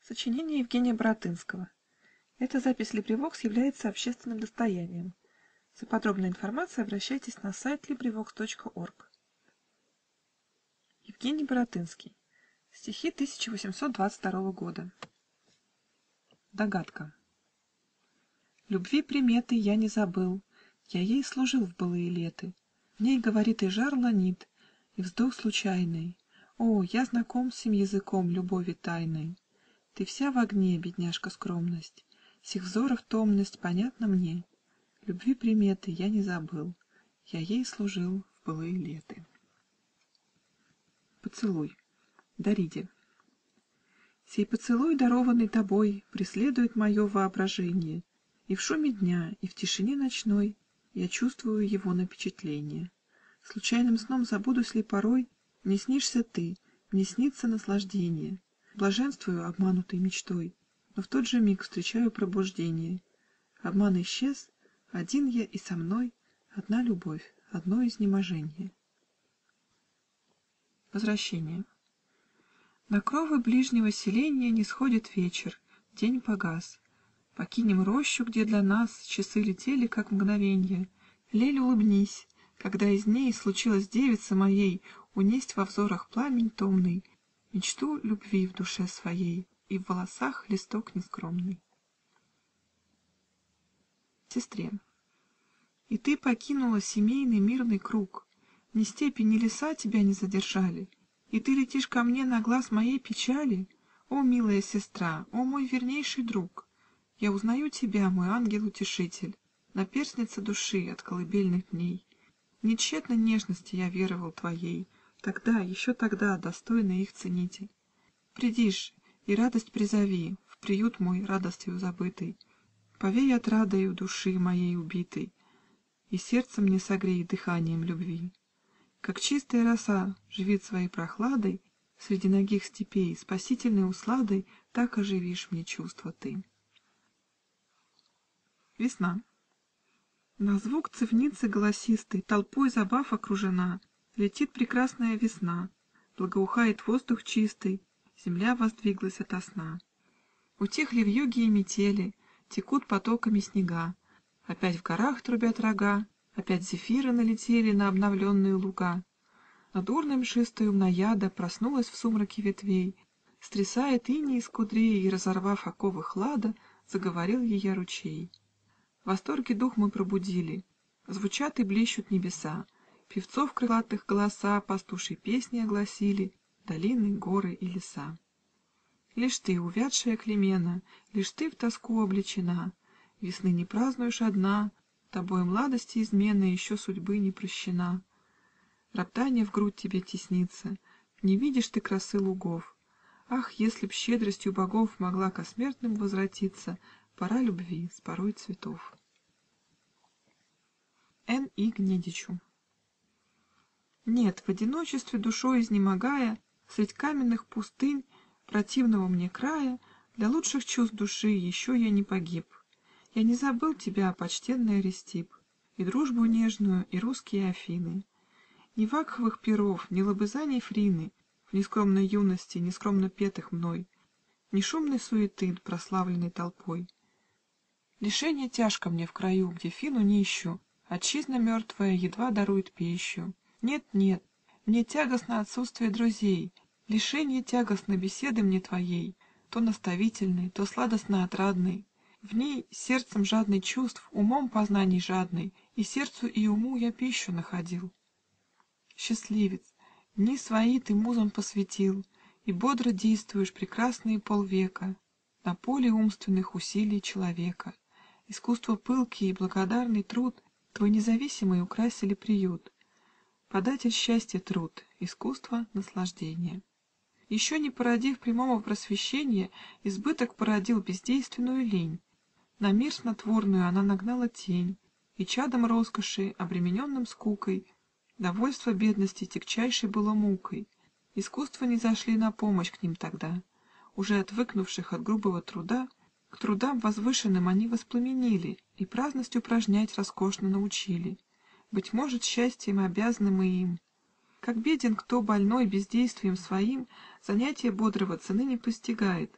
Сочинение Евгения Баратынского. Эта запись LibriVox является общественным достоянием. За подробной информацией обращайтесь на сайт LibriVox.org. Евгений Баратынский. Стихи 1822 года. Догадка. Любви приметы я не забыл, я ей служил в былые леты. В ней говорит и жар ланит, и вздох случайный. О, я знаком с сим языком любови тайной. Ты вся в огне, бедняжка, скромность, сих взоров томность понятна мне. Любви приметы я не забыл, я ей служил в былые леты. Поцелуй. Дариде. Сей поцелуй, дарованный тобой, преследует мое воображение, и в шуме дня, и в тишине ночной я чувствую его напечатление. Случайным сном забудусь ли порой, мне снишься ты, мне снится наслаждение. Блаженствую обманутой мечтой, но в тот же миг встречаю пробуждение. Обман исчез, один я и со мной одна любовь, одно изнеможение. Возвращение. На кровы ближнего селения не сходит вечер, день погас. Покинем рощу, где для нас часы летели, как мгновенье. Лель, улыбнись, когда из ней случилось девица моей унесть во взорах пламень томный, мечту любви в душе своей и в волосах листок нескромный. Сестре. И ты покинула семейный мирный круг, ни степи, ни леса тебя не задержали, и ты летишь ко мне на глаз моей печали. О, милая сестра, о, мой вернейший друг! Я узнаю тебя, мой ангел-утешитель, наперсница души от колыбельных дней. Не тщетно нежности я веровал твоей, тогда, еще тогда, достойный их ценитель. Приди ж и радость призови, в приют мой радостью забытый. Повей отрадою души моей убитой, и сердце мне согрей дыханием любви. Как чистая роса живит своей прохладой среди нагих степей, спасительной усладой, так оживишь мне чувства ты. Весна. На звук цивницы голосистой толпой забав окружена, летит прекрасная весна, благоухает воздух чистый, земля воздвиглась ото сна. Утихли вьюги и метели, текут потоками снега, опять в горах трубят рога, опять зефиры налетели на обновленные луга. Над урной мшистою мнаяда проснулась в сумраке ветвей, стрясает иней из кудрей и, разорвав оковы хлада, заговорил ее ручей. В восторге дух мы пробудили, звучат и блещут небеса, певцов крылатых голоса пастушьи песни огласили, долины, горы и леса. Лишь ты, увядшая Клемена, лишь ты в тоску облечена, весны не празднуешь одна, тобой младости измены еще судьбы не прощена. Роптание в грудь тебе теснится, не видишь ты красы лугов. Ах, если б щедростью богов могла ко смертным возвратиться пора любви с порой цветов. Н. И. Гнедичу. Нет, в одиночестве душой изнемогая, средь каменных пустынь противного мне края, для лучших чувств души еще я не погиб. Я не забыл тебя, почтенный Аристип, и дружбу нежную, и русские Афины. Ни вакховых перов, ни лобызаний Фрины, в нескромной юности, нескромно петых мной, ни шумной суеты, прославленной толпой. Лишение тяжко мне в краю, где Фину нищу отчизна мертвая едва дарует пищу. Нет, нет, мне тягостно отсутствие друзей, лишенье тягостно беседы мне твоей, то наставительной, то сладостно отрадной. В ней сердцем жадный чувств, умом познаний жадный, и сердцу и уму я пищу находил. Счастливец, дни свои ты музам посвятил, и бодро действуешь прекрасные полвека на поле умственных усилий человека. Искусство пылкий и благодарный труд твой независимый украсили приют. Податель счастья труд, искусство наслаждение. Еще не породив прямого просвещения, избыток породил бездейственную лень. На мир снотворную она нагнала тень, и чадом роскоши, обремененным скукой, довольство бедности тягчайшей было мукой. Искусства не зашли на помощь к ним тогда. Уже отвыкнувших от грубого труда, к трудам возвышенным они воспламенили и праздность упражнять роскошно научили. Быть может, счастьем обязаны мы им. Как беден кто больной бездействием своим, занятия бодрого цены не постигает.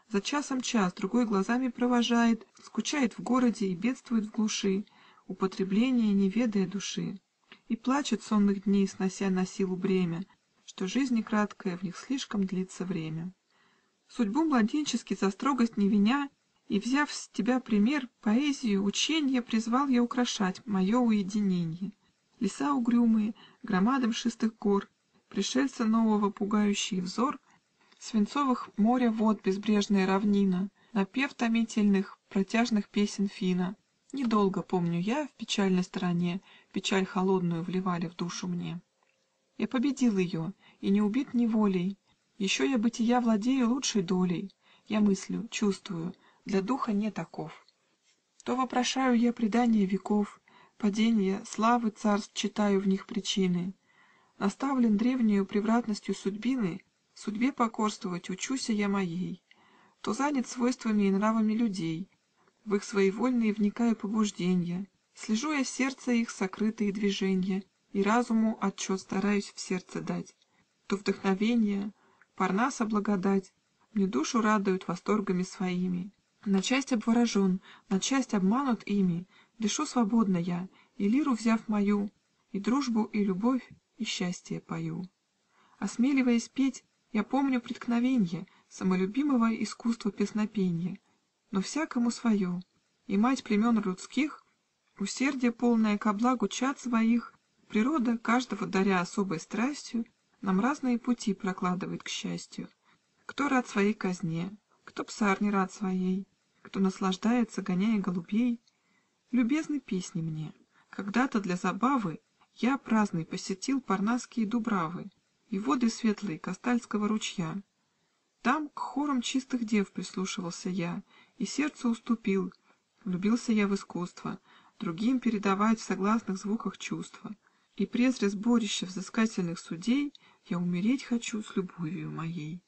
За часом час, другой глазами провожает, скучает в городе и бедствует в глуши, употребления не ведая души. И плачет сонных дней, снося на силу бремя, что жизни краткая, в них слишком длится время. Судьбу младенчески за строгость не виня, и, взяв с тебя пример, поэзию, ученье, призвал я украшать мое уединенье. Леса угрюмые, громады мшистых гор, пришельца нового пугающий взор, свинцовых моря вод безбрежная равнина, напев томительных, протяжных песен Фина. Недолго, помню я, в печальной стороне печаль холодную вливали в душу мне. Я победил ее, и не убит неволей, еще я бытия владею лучшей долей. Я мыслю, чувствую, для духа не таков. То вопрошаю я предания веков, паденья, славы царств читаю в них причины. Наставлен древнею превратностью судьбины, судьбе покорствовать учуся я моей. То занят свойствами и нравами людей, в их своевольные вникаю побужденья, слежу я сердца их сокрытые движенья, и разуму отчет стараюсь в сердце дать. То вдохновенье, Парнаса благодать, мне душу радуют восторгами своими. На часть обворожен, на часть обманут ими, дышу свободно я, и лиру взяв мою, и дружбу, и любовь, и счастье пою. Осмеливаясь петь, я помню преткновенье самолюбимого искусства песнопенья, но всякому свое, и мать племен людских, усердие полное ко благу чад своих, природа, каждого даря особой страстью, нам разные пути прокладывает к счастью. Кто рад своей казне, кто псарни рад своей, кто наслаждается, гоняя голубей. Любезны песни мне. Когда-то для забавы я, праздный, посетил парнасские дубравы и воды светлые Кастальского ручья. Там к хорам чистых дев прислушивался я, и сердце уступил. Влюбился я в искусство, другим передавать в согласных звуках чувства. И презря сборище взыскательных судей, я умереть хочу с любовью моей.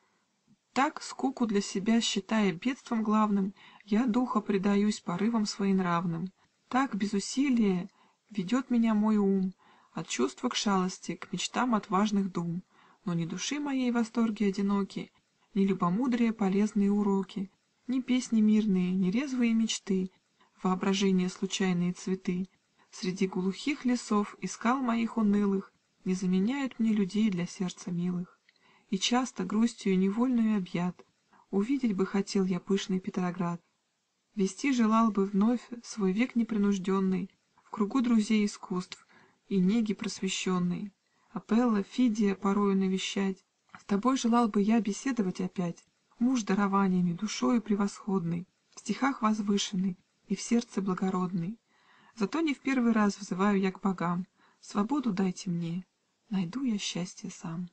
Так, скуку для себя считая бедством главным, я духа предаюсь порывам своенравным. Так, без усилия, ведет меня мой ум от чувства к шалости, к мечтам отважных дум. Но ни души моей восторги одиноки, ни любомудрия полезные уроки, ни песни мирные, ни резвые мечты, воображение случайные цветы. Среди глухих лесов и скал моих унылых не заменяют мне людей для сердца милых. И часто грустью невольную объят увидеть бы хотел я пышный Петроград. Вести желал бы вновь свой век непринужденный в кругу друзей искусств и неги просвещенной. Апелла, Фидия порою навещать. С тобой желал бы я беседовать опять, муж дарованиями, душою превосходный, в стихах возвышенный и в сердце благородный. Зато не в первый раз взываю я к богам: свободу дайте мне, найду я счастье сам.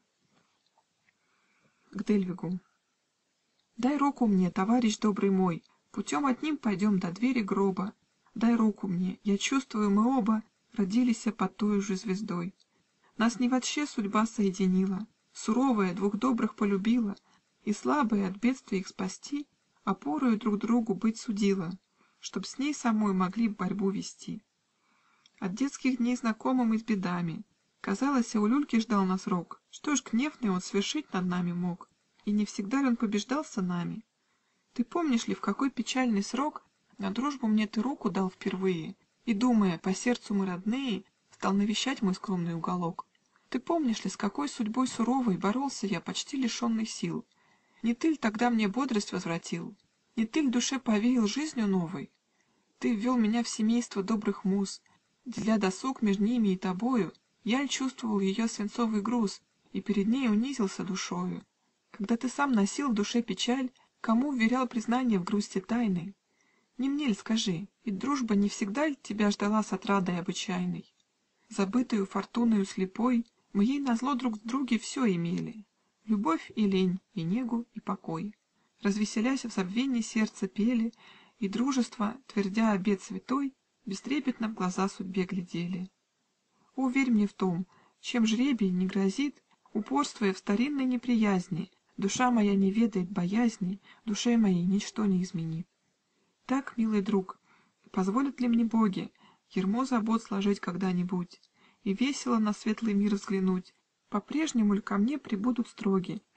К Дельвигу. Дай руку мне, товарищ добрый мой, путем одним пойдем до двери гроба. Дай руку мне, я чувствую, мы оба родилися под той же звездой. Нас не вообще судьба соединила, суровая двух добрых полюбила, и слабые от бедствий их спасти, опорою друг другу быть судила, чтоб с ней самой могли борьбу вести. От детских дней знакомым и с бедами, казалось, у люльки ждал нас рок, что ж гневный он свершить над нами мог, и не всегда ли он побеждался нами. Ты помнишь ли, в какой печальный срок на дружбу мне ты руку дал впервые, и, думая, по сердцу мы родные, стал навещать мой скромный уголок? Ты помнишь ли, с какой судьбой суровой боролся я, почти лишенный сил? Не ты ль тогда мне бодрость возвратил? Не ты ль душе повеял жизнью новой? Ты ввел меня в семейство добрых муз, деля досуг между ними и тобою. Я ль чувствовал ее свинцовый груз и перед ней унизился душою? Когда ты сам носил в душе печаль, кому вверял признание в грусти тайной? Не мне ль, скажи, и дружба не всегда ль тебя ждала с отрадой обычайной? Забытою фортуною слепой, мы ей назло друг в друге все имели: любовь и лень, и негу, и покой. Развеселясь в забвении сердца пели, и дружество, твердя обет святой, бестрепетно в глаза судьбе глядели. Уверь мне в том, чем жребий не грозит, упорствуя в старинной неприязни, душа моя не ведает боязни, душе моей ничто не изменит. Так, милый друг, позволят ли мне боги ярмо забот сложить когда-нибудь и весело на светлый мир взглянуть? По-прежнему ль ко мне прибудут строги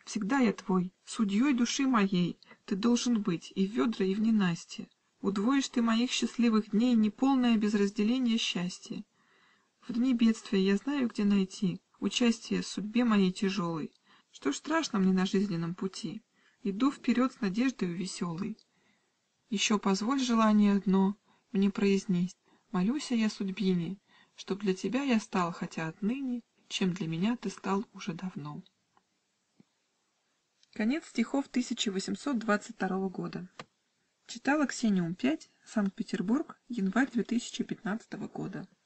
Всегда я твой, судьей души моей ты должен быть и в ведра, и в ненастье. Удвоишь ты моих счастливых дней неполное без разделения счастье. В дни бедствия я знаю, где найти участие в судьбе моей тяжелой. Что ж страшно мне на жизненном пути? Иду вперед с надеждою веселой. Еще позволь желание одно мне произнесть. Молюся я судьбине, чтоб для тебя я стал, хотя отныне, чем для меня ты стал уже давно. Конец стихов 1822 года. Читала Ксения Ум-5, Санкт-Петербург, январь 2015 года.